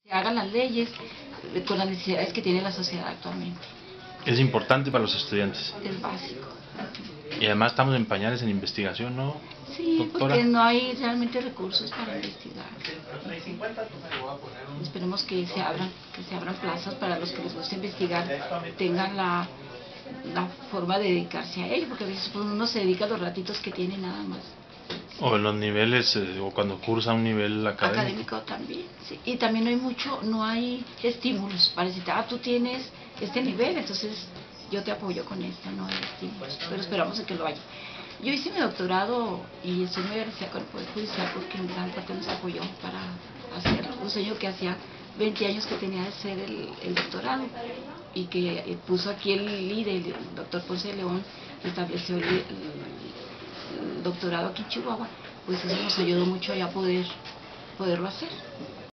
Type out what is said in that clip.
Se hagan las leyes con las necesidades que tiene la sociedad actualmente. Es importante para los estudiantes. Es básico. Y además estamos en pañales en investigación, ¿no, Sí, doctora? porque no hay realmente recursos para investigar. Esperemos que se abran plazas para los que les gusta investigar, tengan la forma de dedicarse a ello, porque a veces uno se dedica a los ratitos que tiene nada más. O en los niveles, o cuando cursa un nivel académico. También, sí. Y también no hay estímulos para decir, tú tienes este nivel, entonces yo te apoyo con esto, no hay estímulos, pero esperamos que lo haya. Yo hice mi doctorado y estoy muy agradecida con el Poder Judicial porque en gran parte nos apoyó para hacerlo. Un sueño que hacía 20 años que tenía de ser el doctorado y que puso aquí el líder, el doctor Ponce de León, estableció el doctorado aquí en Chihuahua, pues eso nos ayudó mucho a poderlo hacer.